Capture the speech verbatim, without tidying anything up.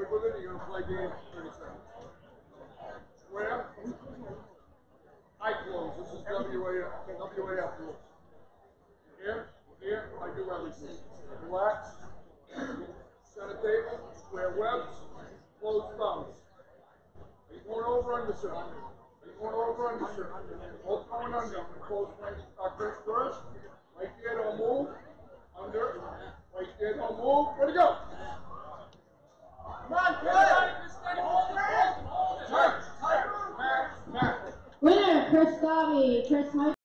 good with it, you're going to play game thirty seconds. Square. Eye close. This is W A F. W A F rules. Here, here, I do everything. Relax. Center table. Square webs. Close thumbs. Are you going over under, sir? Are you going over under, sir? Both going under. Close fingers first. Right there, don't move. Under. Right there, don't move. Ready to go. Come on, kid! Turn. Turn. Matt. Matt. Winner, Chris Gobby. Chris Mikels.